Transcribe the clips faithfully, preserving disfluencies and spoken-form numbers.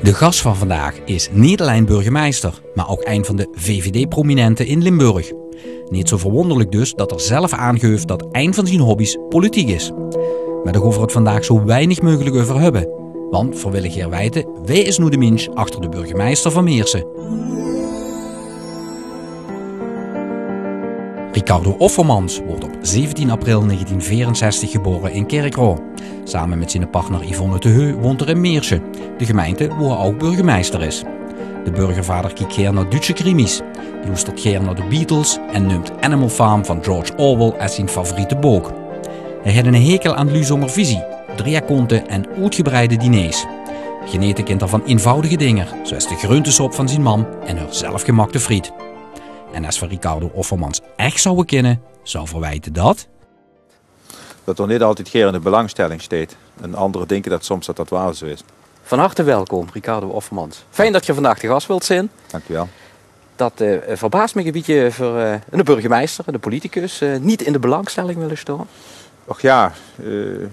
De gast van vandaag is niet alleen burgemeester, maar ook een van de V V D-prominenten in Limburg. Niet zo verwonderlijk dus dat er zelf aangeeft dat een van zijn hobby's politiek is. Maar daar gaan we het vandaag zo weinig mogelijk over hebben. Want voor wil ik hier weten, wie is nu de mens achter de burgemeester van Meersen? Ricardo Offermans wordt op zeventien april negentien vierenzestig geboren in Kerkrade. Samen met zijn partner Yvonne Teheu woont er in Meersen, de gemeente waar hij ook burgemeester is. De burgervader kijkt graag naar Duitse krimis, luistert graag naar de Beatles en noemt Animal Farm van George Orwell als zijn favoriete boek. Hij heeft een hekel aan luizomer visie, drieakonten en uitgebreide diners. Geniet kind van eenvoudige dingen, zoals de groentesop van zijn man en haar zelfgemaakte friet. En als we Ricardo Offermans echt zouden kennen, zou verwijten dat... Dat er niet altijd geer in de belangstelling staat. En anderen denken dat soms dat dat wel zo is. Van harte welkom, Ricardo Offermans. Fijn dat je vandaag de gast wilt zijn. Dank u wel. Dat uh, verbaast me een beetje voor uh, de burgemeester, de politicus, uh, niet in de belangstelling willen staan. Och ja, uh,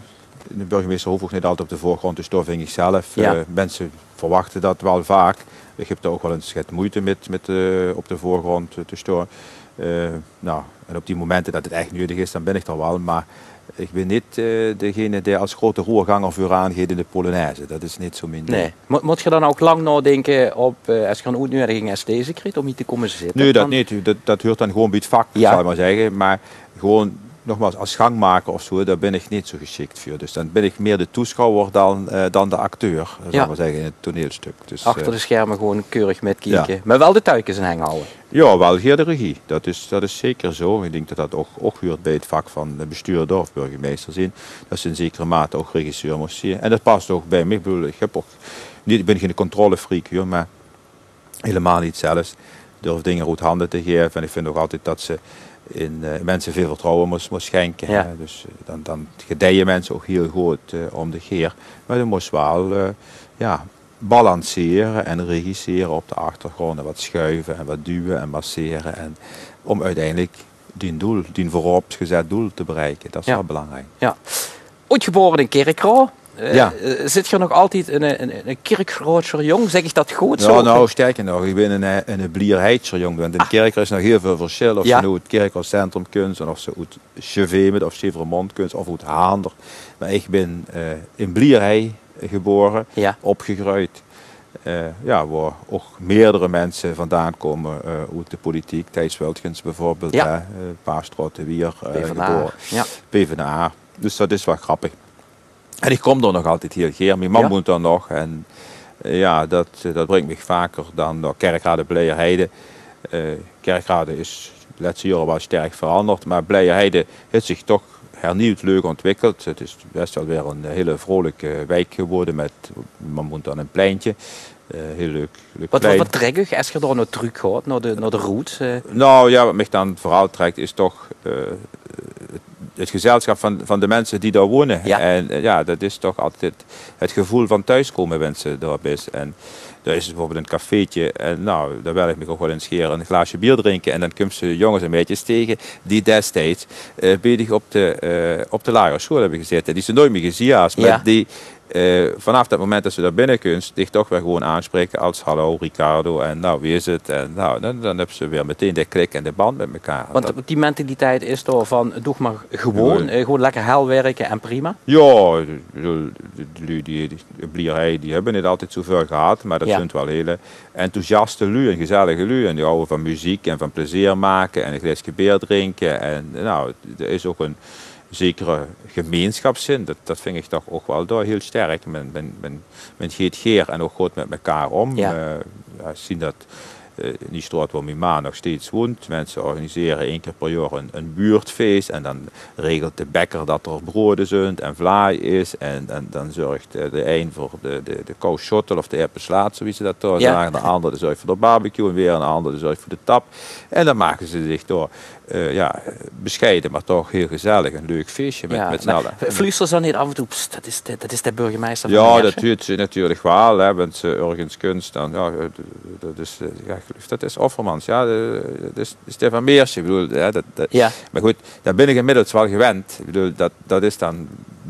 de burgemeester hoeft ook niet altijd op de voorgrond te staan, vind ik zelf. Ja. Uh, mensen verwachten dat wel vaak. Ik heb er ook wel eens moeite met, met uh, op de voorgrond te staan. Uh, nou, en op die momenten dat het echt nodig is, dan ben ik er wel. Maar ik ben niet uh, degene die als grote roerganger vooraan gaat in de Polonaise. Dat is niet zo min. Nee. Mo moet je dan ook lang nadenken op, uh, als je een uitnodiging als deze krijgt om hier te komen zitten? Nee, dat niet. Dat, dat hoort dan gewoon bij het vak, ja. Zal ik maar zeggen. Maar gewoon, nogmaals, als gangmaker of zo, daar ben ik niet zo geschikt voor. Dus dan ben ik meer de toeschouwer dan, uh, dan de acteur, zal ja. ik maar zeggen, in het toneelstuk. Dus, achter de uh, schermen gewoon keurig metkijken. Ja. Maar wel de tuikens in hang houden. Ja, wel hier de regie. Dat is, dat is zeker zo. Ik denk dat dat ook, ook hoort bij het vak van de bestuurder of burgemeester zijn. Dat ze in zekere mate ook regisseur moest zien. En dat past ook bij mij. Ik bedoel, ik, heb ook, niet, ik ben geen controlefreak hier, maar helemaal niet zelfs. Ik durf dingen uit handen te geven. En ik vind ook altijd dat ze in uh, mensen veel vertrouwen moest, moest schenken. Ja. Dus uh, dan, dan gedijen mensen ook heel goed uh, om de geer. Maar dan moest wel uh, ja, balanceren en regisseren op de achtergrond. En wat schuiven en wat duwen en masseren. En om uiteindelijk die doel, die vooropgezet doel te bereiken. Dat is ja. wel belangrijk. Ja. Ooit geboren in Kerkrade. Uh, ja. uh, zit je nog altijd in een, een, een Kerkraadser jong? Zeg ik dat goed? Ja, zo? nou, sterker nog, ik ben een, een Blierheidser jong. Want in ah. Kerkrade is nog heel veel verschil. Of ja. ze nu het Kerkrade Centrum kunst, of ze uit Chevemet of Chevremont kunst, of uit Haander. Maar ik ben uh, in Blierheid geboren, ja. opgegroeid. Uh, ja, waar ook meerdere mensen vandaan komen uh, uit de politiek. Thijs Wiltgens bijvoorbeeld, ja. uh, Paastroot de Wier, uh, geboren. Ja. P v d A. Dus dat is wel grappig. En ik kom er nog altijd heel geer. Mijn man ja. woont er nog. En uh, ja, dat, dat brengt me vaker dan naar Kerkrade Blijerheide. Uh, Kerkrade is de laatste jaren wel sterk veranderd. Maar Blijerheide heeft zich toch hernieuwd leuk ontwikkeld. Het is best wel weer een hele vrolijke wijk geworden. Met, man woont aan een pleintje. Uh, heel leuk, leuk wat, wat, wat trek als je daar naar terug gaat, naar de, naar de route? Uh. Nou ja, wat mij dan vooral trekt is toch uh, het gezelschap van, van de mensen die daar wonen. Ja. En uh, ja, dat is toch altijd het gevoel van thuiskomen mensen daar is. En daar is bijvoorbeeld een cafeetje en nou, daar wil ik me ook wel eens scheren, een glaasje bier drinken. En dan komen ze jongens en meisjes tegen die destijds uh, bezig op de, uh, op de lagere school hebben gezeten. Die ze nooit meer gezien had, maar ja. die uh, vanaf dat moment dat ze daar binnen kunnen, zich toch weer gewoon aanspreken als hallo Ricardo en nou wie is het? En nou, dan, dan hebben ze weer meteen de klik en de band met elkaar. Want dat, die mentaliteit is toch van doe maar gewoon, uh, gewoon lekker hel werken en prima? Ja, die, die, die, die Blierij, die hebben niet altijd zoveel gehad, maar dat ja. zijn wel hele enthousiaste lui en gezellige lui. En die houden van muziek en van plezier maken en een glaasje bier drinken. En nou, er is ook een zekere gemeenschapszin. Dat, dat vind ik toch ook wel door heel sterk. Men, men, men, men geeft geer en ook goed met elkaar om. Ja. Uh, ja, zien dat uh, in die straat waar mijn ma nog steeds woont. Mensen organiseren één keer per jaar een, een buurtfeest. En dan regelt de bakker dat er broden zijn en vlaai is. En, en dan zorgt uh, de een voor de, de, de kousschottel of de erpenslaat, zoals ze dat toch ja. zeggen. De ander zorgt voor de barbecue en weer een ander zorgt voor de tap. En dan maken ze zich door uh, ja, bescheiden, maar toch heel gezellig. Een leuk feestje met, ja, met z'n allen. Vluisteren ze dan niet af en toe, pst, dat, is de, dat is de burgemeester van Ja, dat doet ze natuurlijk wel. Hè, want ze ergens kunst dan, ja, dat is, ja, dat is Offermans. Ja, dat is Stefan Meersen. Ik bedoel, ja, dat, dat, ja. Maar goed, daar ben ik inmiddels wel gewend. Ik bedoel, dat, dat is dan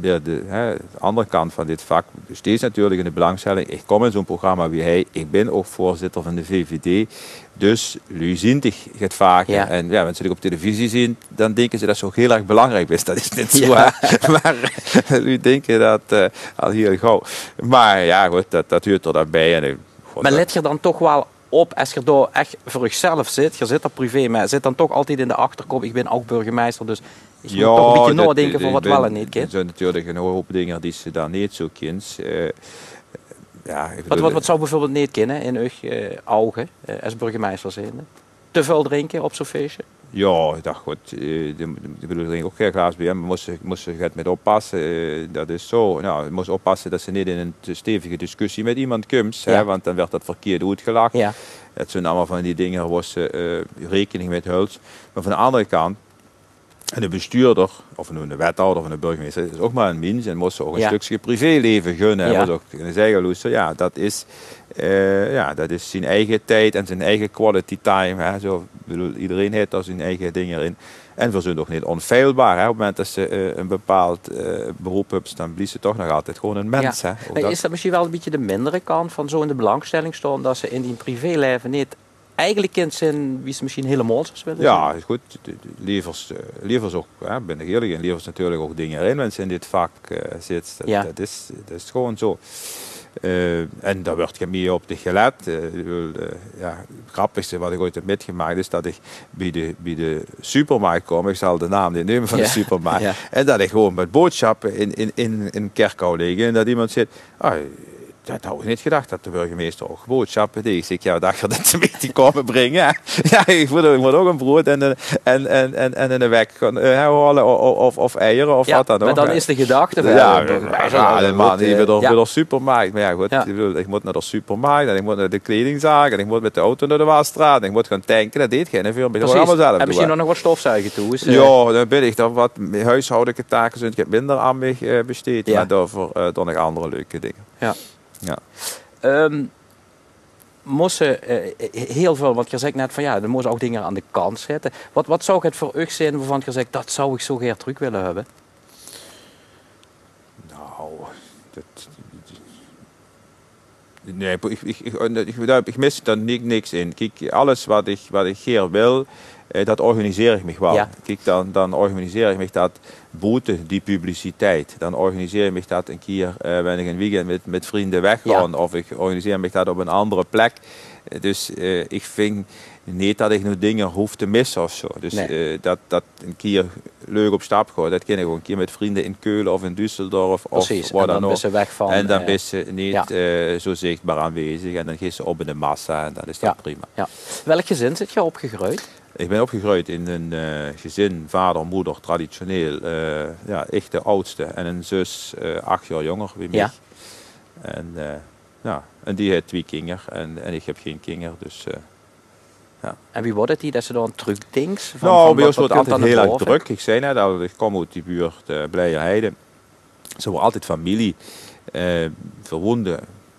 weer de, hè, de andere kant van dit vak steeds natuurlijk in de belangstelling. Ik kom in zo'n programma wie hij. Ik ben ook voorzitter van de V V D. Dus jullie zien het vaak. Ja. En ja, mensen die op televisie zien, dan denken ze dat het zo heel erg belangrijk is. Dat is niet zo. Ja. Maar jullie denken dat uh, al heel gauw. Maar ja, goed, dat, dat huurt er daarbij. En, God, maar let je dan toch wel op, als je daar echt voor jezelf zit, je zit er privé mee, zit dan toch altijd in de achterkop, ik ben ook burgemeester, dus je ja, moet toch een beetje dat, nadenken van wat ben, wel en niet kind. Er zijn natuurlijk een hoop dingen die ze daar niet zo kent. Uh, ja, ik wat, bedoel, wat, wat zou bijvoorbeeld niet kennen in uw uh, ogen, uh, als burgemeester zijn? Te veel drinken op zo'n feestje? Ja, ik dacht goed, ik bedoel, er ook geen glaas bij hem, moest moest het met oppassen, uh, dat is zo. Nou, je moest oppassen dat ze niet in een stevige discussie met iemand komt, ja. hè, want dan werd dat verkeerd uitgelachen. Ja. Dat zijn allemaal van die dingen waar ze uh, rekening mee houdt. Maar van de andere kant, en de bestuurder, of een wethouder of een burgemeester, is ook maar een mens en moet ze ook een ja. stukje privéleven gunnen. Ja. Moet ook kunnen zeggen, luister, ja, dat is, uh, ja, dat is zijn eigen tijd en zijn eigen quality time. Hè. Zo, bedoel, iedereen heeft daar zijn eigen dingen in. En we zijn toch niet onfeilbaar. Hè. Op het moment dat ze uh, een bepaald uh, beroep hebben, dan blijft ze toch nog altijd gewoon een mens. Ja. Hè. Dat... Is dat misschien wel een beetje de mindere kant van zo in de belangstelling staan, dat ze in die privéleven niet eigenlijk kind zijn wie ze misschien helemaal zoals willen ja, zijn? Ja, goed. Lievers, lievers ook, hè, ben ik eerlijk in, lievers natuurlijk ook dingen erin, mensen in dit vak uh, zit. Dat, ja. dat, is, dat is gewoon zo. Uh, en daar wordt meer op gelet. Uh, uh, ja, het grappigste wat ik ooit heb metgemaakt is dat ik bij de, bij de supermarkt kom. Ik zal de naam niet nemen van ja. de supermarkt. Ja. En dat ik gewoon met boodschappen in, in, in, in Kerkau liggen en dat iemand zegt... Oh, dat had ik niet gedacht dat de burgemeester ook boodschappen deed. Ik zeg, ja, dacht je dat ze mee die komen brengen? Ja, ik moet, ik moet ook een brood en een, en, en, en, en een weg gaan uh, halen of, of, of eieren of ja, wat dan ook. Maar dan is de gedachte van... Ja, ja, ja, ja man, die wil door de supermarkt. Maar ja, goed, ja. ik, bedoel, ik moet naar de supermarkt en ik moet naar de kledingzaak en ik moet met de auto naar de Wasstraat en ik moet gaan tanken. Dat deed geen veel. Ik allemaal zelf en misschien nog wat stofzuigen toe. Is, uh... Ja, dan ben ik dan wat huishoudelijke taken zijn. Ik heb minder aan mij uh, besteed, ja. maar daarvoor uh, dan nog andere leuke dingen. Ja. Ja. Um, moesten uh, heel veel, want je zegt net van ja, er moesten ook dingen aan de kant zetten. Wat, wat zou het voor u zijn waarvan je zegt dat zou ik zo graag terug willen hebben? Nou, dat, nee, ik, ik, ik, ik, ik mis daar niks in. Kijk, alles wat ik, wat ik hier wil, dat organiseer ik me wel. Ja. Kijk, dan, dan organiseer ik me dat buiten die publiciteit. Dan organiseer ik me dat een keer uh, wanneer ik een weekend met, met vrienden wegga. Ja. Of ik organiseer me dat op een andere plek. Dus uh, ik vind niet dat ik nu dingen hoef te missen of zo. Dus nee. uh, dat, dat een keer leuk op stap gaan, dat ken ik ook een keer met vrienden in Keulen of in Düsseldorf. Precies, of waar en dan dan ben ze weg van... En dan uh, ben ze niet ja. uh, zo zichtbaar aanwezig. En dan gaan ze op in de massa en dan is dat ja. prima. Ja. Welk gezin zit je opgegroeid? Ik ben opgegroeid in een uh, gezin, vader, moeder, traditioneel, uh, ja, echt de oudste. En een zus, uh, acht jaar jonger wie mij. Ja. En, uh, ja, en die heeft twee kinderen en, en ik heb geen kinderen. Dus, uh, ja. En wie wordt het die dat ze dan terugdenkt? Nou, bij ons wordt het altijd heel erg druk. Ik zei net al, ik kom uit die buurt uh, Blijerheide. Ze worden altijd familie, uh, verwonden.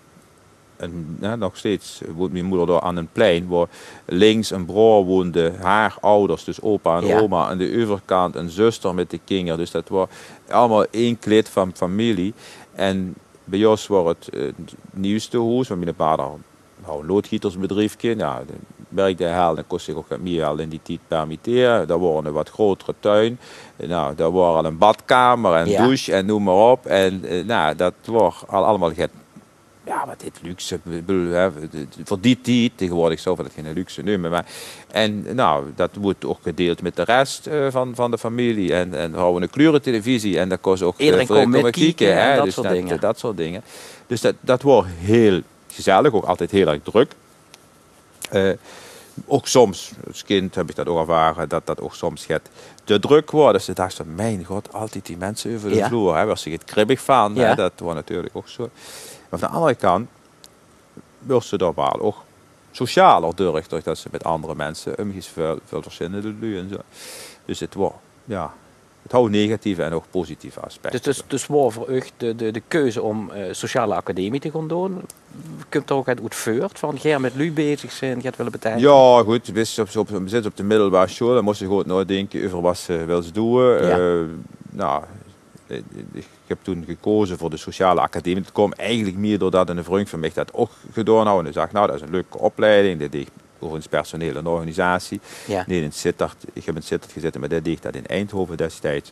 En ja, nog steeds woont mijn moeder daar aan een plein waar links een broer woonde, haar ouders, dus opa en ja. oma. En de overkant een zuster met de kinderen. Dus dat was allemaal één kleed van familie. En bij ons was het uh, het nieuwste huis, want mijn vader had een loodgietersbedrijfje. Nou, de werkte hij, dan kost ik ook meer al in die tijd permitteren. Daar waren een wat grotere tuin. Nou, daar was al een badkamer en ja. douche en noem maar op. En uh, nou, dat was al allemaal get. Ja, wat dit luxe, hè, voor die tijd, tegenwoordig zou dat geen luxe nemen. Maar, en nou, dat wordt ook gedeeld met de rest uh, van, van de familie. En, en we houden een kleurentelevisie en dat kost ook iedereen komt met kijken en dat dus soort dat, dingen. Dat soort dingen. Dus dat, dat wordt heel gezellig, ook altijd heel erg druk. Uh, ook soms, als kind heb ik dat ook ervaren, dat dat ook soms gaat te druk wordt. Dus ik dacht van, mijn god, altijd die mensen over de ja. vloer. Hè, waar ze het kribbig van, ja. hè, dat was natuurlijk ook zo. Maar van de andere kant wil ze daar wel ook socialer durft, doordat ze met andere mensen omgaan, veel, veel verschillende lui en zo. Dus het wordt, ja, het houdt negatieve en ook positieve aspecten. Dus, dus, dus waar voor u de, de, de keuze om uh, sociale academie te gaan doen? Kunt er ook uit voort van ga met lui bezig zijn, gaat willen betekenen? Ja, goed, we zitten op, op, op de middelbare school, dan moest je gewoon nadenken over wat ze wil doen. Ja. Uh, nou, ik heb toen gekozen voor de sociale academie. Het kwam eigenlijk meer doordat een vriend van mij dat ook gedaan had. En hij zag, nou dat is een leuke opleiding. Dat deed overigens personeel en organisatie. Ja. Nee, in Sittard. Ik heb in Sittard gezeten, maar dat deed dat in Eindhoven destijds.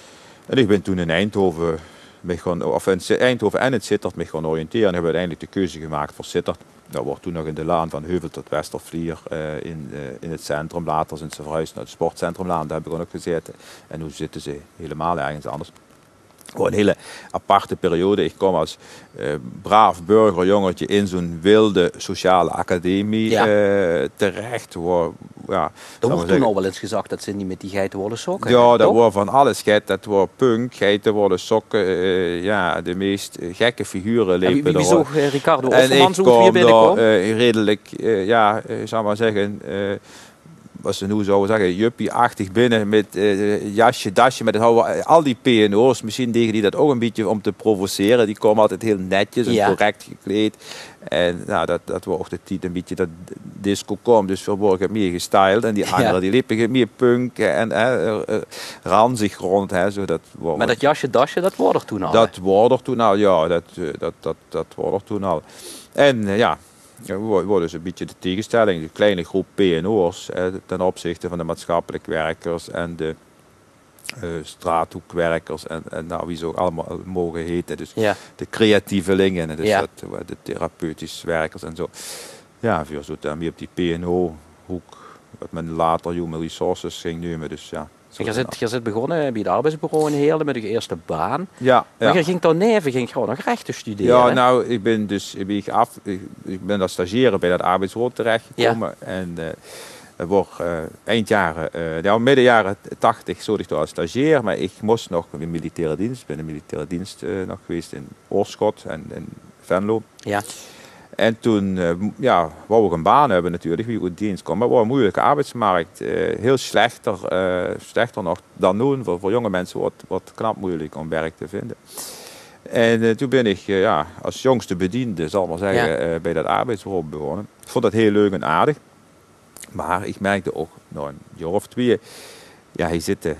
En ik ben toen in Eindhoven, me gaan, of in Eindhoven en in Sittard me gaan oriënteren. En hebben uiteindelijk de keuze gemaakt voor Sittard. Dat wordt toen nog in de laan van Heuvel tot Westervlier uh, in, uh, in het centrum. Later zijn ze verhuisd naar het sportcentrumlaan, daar heb ik ook gezeten. En nu zitten ze helemaal ergens anders. Gewoon een hele aparte periode. Ik kom als uh, braaf burgerjongetje in zo'n wilde sociale academie ja. uh, terecht. Waar, ja, er wordt toen al wel eens gezegd dat ze niet met die geitenwolle sokken. Ja, dat wordt van alles geit. Dat wordt punk, geitenwolle sokken. Uh, ja, de meest gekke figuren leven wie, wie, wie zoog uh, Ricardo en Offerman zo hier binnenkwam? Uh, redelijk, uh, ja, uh, zou maar zeggen... Uh, wat ze nu zouden zeggen, juppie-achtig binnen met uh, jasje, dasje, met het, al die P N O's, misschien deden die dat ook een beetje om te provoceren. Die komen altijd heel netjes en ja. correct gekleed. En nou, dat, dat was ook de tijd een beetje dat disco kwam, dus we worden meer gestyled. En die anderen, ja. die liepen meer punk en uh, uh, ranzig rond. Hè, zo, dat maar dat jasje, dasje, dat wordt er toen al? Dat wordt er toen al, ja, dat, uh, dat, dat, dat wordt er toen al. En uh, ja... Ja, we worden dus een beetje de tegenstelling, de kleine groep P N O's eh, ten opzichte van de maatschappelijk werkers en de uh, straathoekwerkers en, en nou, wie ze ook allemaal mogen heten. Dus ja. de creatievelingen, dus ja. dat, de therapeutisch werkers en zo. Ja, voor zo dan meer op die P N O-hoek, wat men later human resources ging nemen. Dus ja. Je zit, je zit begonnen bij het arbeidsbureau in Heerlen met je eerste baan. Ja, maar ja. je ging dan neven, ging gewoon nog rechten studeren. Ja, nou, ik ben dus ik ben, af, ik, ik ben als stagiaire bij dat arbeidsbureau terechtgekomen. Ja. En uh, het wordt uh, eind jaren, uh, ja, midden jaren tachtig zat ik daar als stagiair. Maar ik moest nog in militaire dienst. Ik ben in militaire dienst uh, nog geweest in Oorschot en in Venlo. Ja. En toen uh, ja, wou ik een baan hebben natuurlijk, wie uit dienst kwam. Maar het was een moeilijke arbeidsmarkt. Uh, heel slechter, uh, slechter nog dan nu. Voor, voor jonge mensen wordt het knap moeilijk om werk te vinden. En uh, toen ben ik uh, ja, als jongste bediende, zal ik maar zeggen, ja. uh, bij dat arbeidsbureau begonnen. Ik vond dat heel leuk en aardig. Maar ik merkte ook, nou een jaar of twee, ja, hier zitten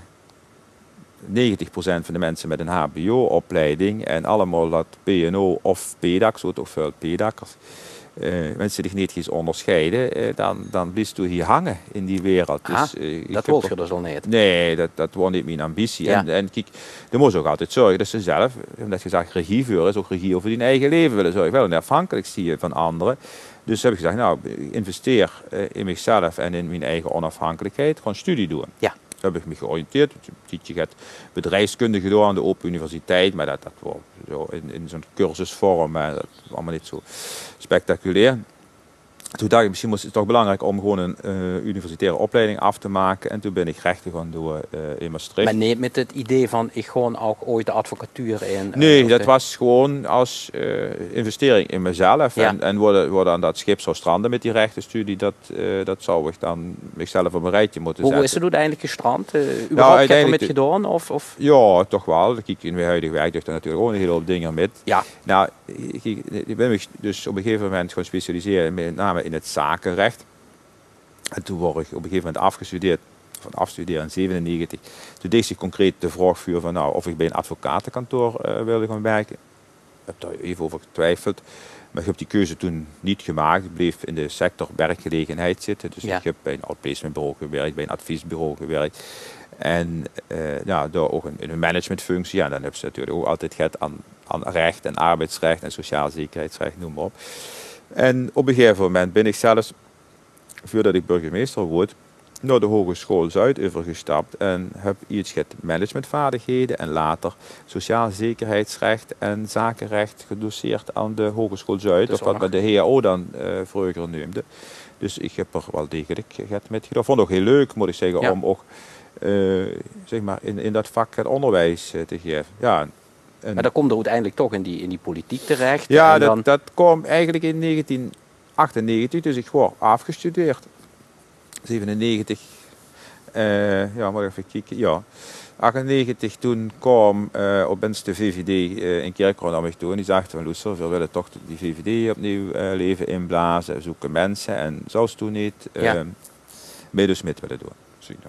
negentig procent van de mensen met een H B O-opleiding en allemaal dat P N O of P D A K, zo toch veel P D A K'ers. Uh, mensen die niet eens onderscheiden, uh, dan, dan blijf je hier hangen in die wereld. Ah, dus, uh, dat wil je dus al niet? Nee, dat, dat was niet mijn ambitie. Ja. En, en kijk, je moet ook altijd zorgen dat ze zelf, omdat je zegt regie voeren, is ook regie over hun eigen leven willen zorgen. Wel een afhankelijk zie je van anderen. Dus heb ik gezegd, nou, investeer uh, in mezelf en in mijn eigen onafhankelijkheid, gewoon studie doen. Ja. Heb ik me georiënteerd. Je hebt bedrijfskunde gedaan aan de Open Universiteit, maar dat, dat was zo in, in zo'n cursusvorm, maar dat was allemaal niet zo spectaculair. Toen dacht ik, misschien was het toch belangrijk om gewoon een uh, universitaire opleiding af te maken. En toen ben ik rechten gaan doen uh, in Maastricht. Maar niet met het idee van, ik gewoon ook ooit de advocatuur in? Uh, nee, dat de... was gewoon als uh, investering in mezelf. Ja. En, en worden, worden aan dat schip zou stranden met die rechtenstudie, dat, uh, dat zou ik dan mezelf op een rijtje moeten zetten. Hoe is het uiteindelijk gestrand? Uh, überhaupt ja, heb je met gedaan? Of, of? Ja, toch wel. Kijk, in mijn huidige werk doe ik er natuurlijk ook een hele hoop dingen met. Ja. Nou, ik, ik ben me dus op een gegeven moment gaan specialiseren, met name in het zakenrecht. En toen word ik op een gegeven moment afgestudeerd, van afstuderen in zevenennegentig. Toen deed zich concreet de vraag vuur van nou, of ik bij een advocatenkantoor uh, wilde gaan werken. Ik heb daar even over getwijfeld. Maar ik heb die keuze toen niet gemaakt. Ik bleef in de sector werkgelegenheid zitten. Dus ja. ik heb bij een outplacementbureau gewerkt, bij een adviesbureau gewerkt. En uh, ja, daar ook in een managementfunctie. Ja, dan hebben ze natuurlijk ook altijd gehad aan, aan recht en arbeidsrecht en sociaal zekerheidsrecht, noem maar op. En op een gegeven moment ben ik zelfs, voordat ik burgemeester word, naar de Hogeschool Zuid overgestapt en heb iets gehad managementvaardigheden en later sociaal zekerheidsrecht en zakenrecht gedoseerd aan de Hogeschool Zuid, of wat men de H A O dan uh, vroeger noemde. Dus ik heb er wel degelijk gehad met gedaan. Vond het ook heel leuk, moet ik zeggen, ja. om ook uh, zeg maar in, in dat vak het onderwijs uh, te geven. Ja, en maar dan komt er uiteindelijk toch in die, in die politiek terecht. Ja, en dat, dan... dat kwam eigenlijk in negentien achtennegentig, dus ik word afgestudeerd. zevenennegentig, uh, ja, maar even kijken, ja. achtennegentig, toen kwam uh, opeens de V V D uh, in Kerkroo naar mij toe en die zegt van Loeser, we willen toch die V V D opnieuw uh, leven inblazen, zoeken mensen en zelfs toen niet uh, ja. mee dus met willen doen. Dus ik dacht,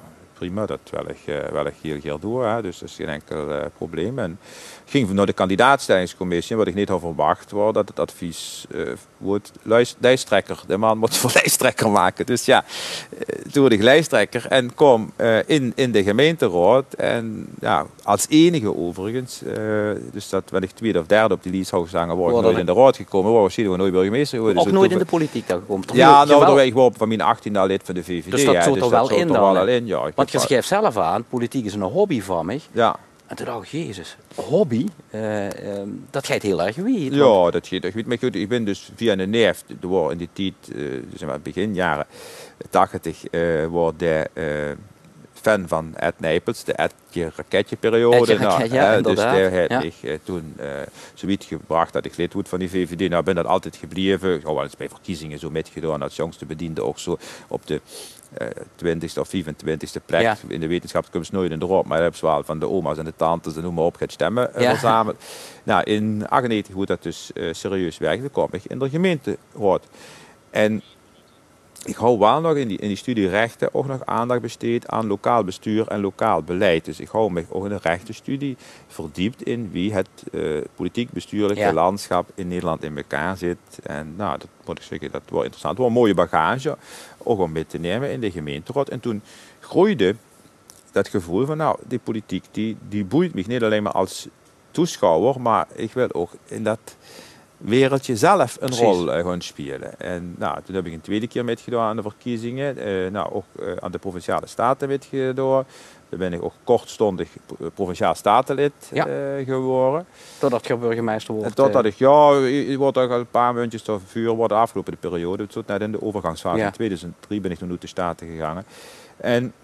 prima, dat wil ik, uh, wil ik heel graag door. Hè. Dus dat is geen enkel uh, probleem. En ik ging naar de kandidaatstellingscommissie, wat ik niet had verwacht, was dat het advies uh, wordt lijsttrekker. De man moet voor lijsttrekker maken. Dus ja, uh, toen word ik lijsttrekker en kom uh, in, in de gemeenteraad. En ja, als enige overigens, uh, dus dat ben ik tweede of derde op die lijst zou zeggen, word ik nooit in de raad gekomen, word ik nooit burgemeester geworden. Ook dus nooit in de politiek dan gekomen? Ja, nou, ik word van mijn achttiende al lid van de V V D. Dus dat ja, zat dus er wel in dan? Wel in, ja, want je schrijft zelf aan, politiek is een hobby van mij. Ja. En toen dacht ik, jezus, hobby, uh, uh, dat gaat heel erg weet. Ja, dat gaat erg weet. Maar goed, ik ben dus via een neef, in die tijd, uh, dus in begin jaren tachtig, uh, wordt de uh, fan van Ed Nijpels, de Edje Raketje periode. Edje Raketje, nou, ja, uh, dus daar heeft ja. ik uh, toen uh, zoiets gebracht dat ik lid word van die V V D. Nou, ben dat altijd gebleven. Ik heb wel eens bij verkiezingen zo metgedaan als jongste bediende ook zo op de Uh, twintigste of vierentwintigste plek ja. in de wetenschapskunst nooit in de rood, maar dat hebben ze wel van de oma's en de tantes en noem maar op gaat stemmen uh, ja. verzameld. Nou, in achtennegentig, hoe dat dus uh, serieus werkte, kwam ik in de gemeenteraad. En ik hou wel nog in die, in die studie rechten ook nog aandacht besteed aan lokaal bestuur en lokaal beleid. Dus ik hou me ook in de rechtenstudie verdiept in wie het uh, politiek-bestuurlijke ja. landschap in Nederland in elkaar zit. En nou, dat moet ik zeggen, dat wordt interessant. Het wordt een mooie bagage, ook om mee te nemen in de gemeenteraad. En toen groeide dat gevoel van, nou, die politiek, die, die boeit me niet alleen maar als toeschouwer, maar ik wil ook in dat wereldje zelf een Precies. rol uh, gaan spelen. En nou, toen heb ik een tweede keer meegedaan aan de verkiezingen. Uh, nou, ook uh, aan de Provinciale Staten meegedaan. Daar ben ik ook kortstondig Provinciaal Statenlid ja. uh, geworden. Totdat je burgemeester wordt? En totdat ik, ja, je wordt ook al een paar muntjes te vuur worden afgelopen de periode. Het zat net in de overgangsfase. Ja. In tweeduizend drie ben ik toen naar de Staten gegaan. En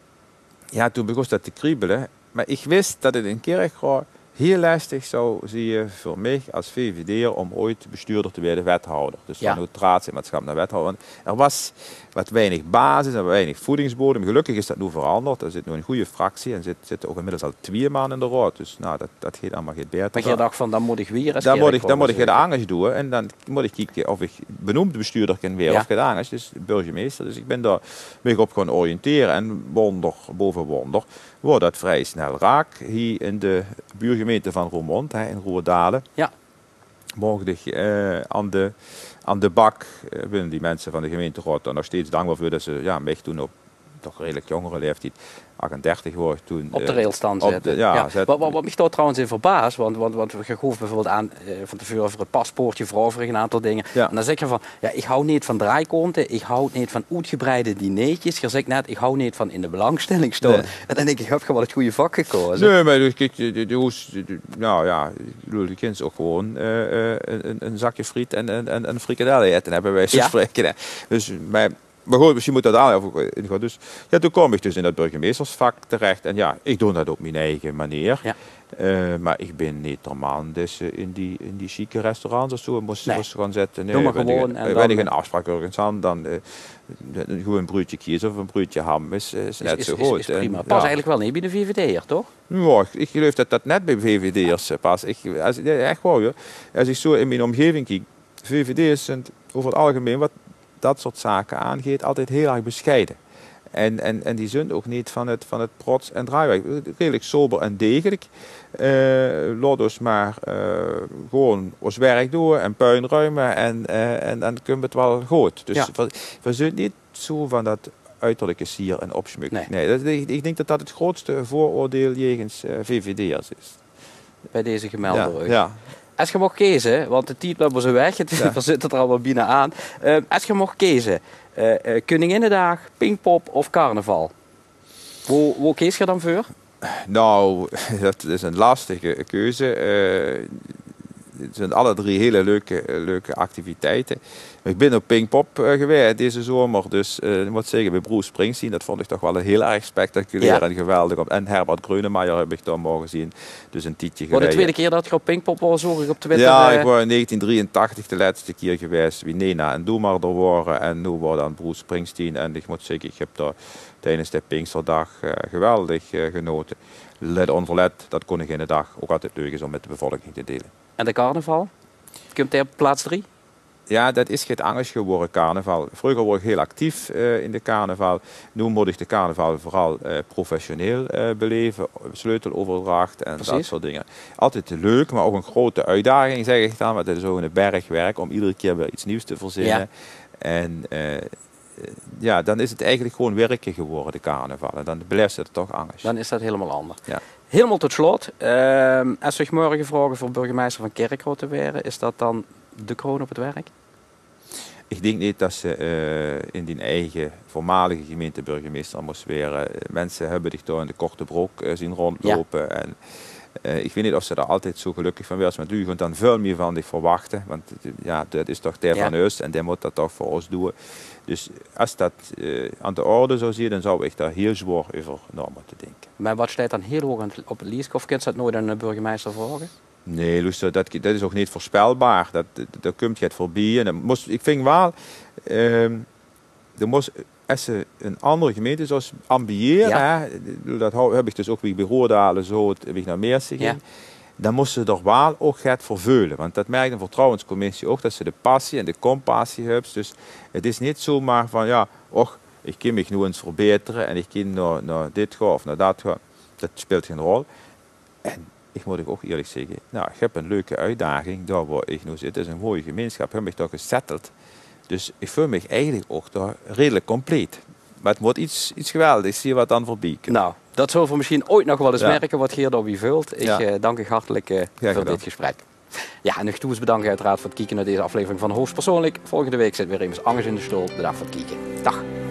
ja, toen begon dat te kriebelen. Maar ik wist dat het in Kerkrade heel lastig zou zie je voor mij als V V D'er om ooit bestuurder te worden, wethouder. Dus ja. van notatie naar wethouder. Er was wat weinig basis en weinig voedingsbodem. Gelukkig is dat nu veranderd. Er zit nu een goede fractie en zit, zitten ook inmiddels al twee man in de raad. Dus nou, dat, dat gaat allemaal geen beter. Maar je dacht van, dan moet ik weer eens Dan moet ik, dan moet ik het angst doen en dan moet ik kijken of ik benoemde bestuurder kan weer ja. of het angst. Dus burgemeester. Dus ik ben daar mee op gaan oriënteren en wonder boven wonder wordt dat vrij snel raak. Hier in de buurgemeente van Roermond, hè, in Roerdalen. Ja. Mocht ik uh, aan, de, aan de bak, uh, binnen die mensen van de gemeenteraad er nog steeds dankbaar voor dat ze ja, mij toen op toch redelijk jongere leeftijd, achtendertig wordt toen. Op de rails staan zetten. Ja, ja. Zet, wat, wat, wat mij toch trouwens in verbaast, want, want, want je gaf bijvoorbeeld aan uh, van tevoren voor het paspoortje, voor een aantal dingen. Ja. En dan zeg je van, ja, ik hou niet van draaikonten, ik hou niet van uitgebreide dineetjes. Je zegt net, ik hou niet van in de belangstelling staan. Nee. En dan denk ik, heb je wel het goede vak gekozen. Nee, maar kijk, de, de hoes, nou ja, je kunt ook gewoon uh, uh, een, een zakje friet en, en, en een frikadelle eten hebben wij zo ja. spreken. Dus maar, Maar goed, misschien moet dat daar in gaan. Dus ja, toen kwam ik dus in dat burgemeestersvak terecht. En ja, ik doe dat op mijn eigen manier. Ja. Uh, maar ik ben niet normaal dus, uh, in die, in die chique restaurants of zo moest, nee. moest gaan zetten. Nee, doe maar gewoon. En ben ik een afspraak ergens aan, dan uh, gewoon een broodje kiezen of een broodje ham is, is net is, zo is, goed. Is, is prima. En, pas ja. eigenlijk wel niet bij de V V D'er, toch? Ja, ik geloof dat dat net bij V V D'ers past. Ik, als, echt wel, joh. Als ik zo in mijn omgeving kijk, V V D'ers zijn over het algemeen wat dat soort zaken aangeeft, altijd heel erg bescheiden. En, en, en die zijn ook niet van het, van het prots en draaiwerk. Redelijk sober en degelijk. Uh, laat ons maar uh, gewoon ons werk doen en puin ruimen en, uh, en dan kunnen we het wel goed. Dus ja. we, we zijn niet zo van dat uiterlijke sier en opschmuk. Nee. Nee, dat, ik, ik denk dat dat het grootste vooroordeel jegens uh, V V D'ers is. Bij deze gemelde ja, ja. Als je mocht kiezen, want de titel hebben ze weg, ja. er zit er al wat binnen aan. Uh, als je mocht kiezen, uh, uh, Koninginnedag, Pinkpop of carnaval? Hoe, hoe kies je dan voor? Nou, dat is een lastige keuze. Uh, het zijn alle drie hele leuke, leuke activiteiten. Ik ben op Pinkpop uh, geweest deze zomer, dus uh, ik moet zeggen, bij Bruce Springsteen, dat vond ik toch wel een heel erg spectaculair ja. en geweldig. En Herbert Grönemeyer heb ik daar mogen zien, dus een tijdje geleden. Voor de tweede keer dat je op Pinkpop was, zorg ik op Twitter? Ja, ik was in negentien drieëntachtig de laatste keer geweest, wie Nena en Doe maar er waren. En nu was dan Bruce Springsteen en ik moet zeggen, ik heb daar tijdens de Pinksterdag uh, geweldig uh, genoten. Let onverlet, dat Koninginnedag ook altijd leuk is om met de bevolking te delen. En de carnaval? Komt hij op plaats drie? ja, dat is geen angst geworden, carnaval. Vroeger was ik heel actief uh, in de carnaval. Nu moet ik de carnaval vooral uh, professioneel uh, beleven. Sleuteloverdracht en Precies. dat soort dingen. Altijd leuk, maar ook een grote uitdaging, zeg ik dan. Want het is ook een bergwerk om iedere keer weer iets nieuws te verzinnen. Ja. En uh, ja, dan is het eigenlijk gewoon werken geworden, de carnaval. En dan blijft het toch angst. Dan is dat helemaal anders. Ja. Helemaal tot slot. Uh, als ik morgen vragen voor burgemeester van Kerkrade te worden, is dat dan de kroon op het werk? Ik denk niet dat ze uh, in die eigen voormalige gemeenteburgemeester moest weren. Mensen hebben zich door in de korte broek uh, zien rondlopen. Ja. En, uh, ik weet niet of ze daar altijd zo gelukkig van was. Maar u kunt dan veel meer van zich verwachten. Want ja, dat is toch der ja. van ons en die moet dat toch voor ons doen. Dus als dat uh, aan de orde zou zijn, dan zou ik daar heel zwaar over na moeten denken. Maar wat staat dan heel hoog op het lijstje? Of kunt je dat nooit aan de burgemeester vragen? Nee, luister, dat, dat is ook niet voorspelbaar. Dat, dat, dat komt je het voorbij. En dat moest, ik vind wel, uh, er moest, als ze een andere gemeente zou ambiëren, ja. hè, dat heb ik dus ook weer bij Roodalen zo, heb ik naar Meersen ging, ja. dan moesten ze er wel ook het vervullen. Want dat merkt een vertrouwenscommissie ook, dat ze de passie en de compassie hebben. Dus het is niet zomaar van, ja, och, ik kan me nu eens verbeteren en ik kan naar, naar dit gaan of naar dat gaan. Dat speelt geen rol. En ik moet ook eerlijk zeggen, nou, ik heb een leuke uitdaging daar waar ik nu zit. Het is een mooie gemeenschap, ik heb me daar gesetteld. Dus ik voel me eigenlijk ook daar redelijk compleet. Maar het moet iets, iets geweldigs, zie je wat dan voorbij komt. Nou, dat zullen we misschien ooit nog wel eens ja. merken wat Geert Dobby vult. Ik ja. uh, dank u hartelijk uh, voor gedaan. dit gesprek. Ja, en nog toe eens bedankt uiteraard voor het kijken naar deze aflevering van Hoogstpersoonlijk. Volgende week zit weer eens anders in de stoel. Bedankt voor het kijken. Dag.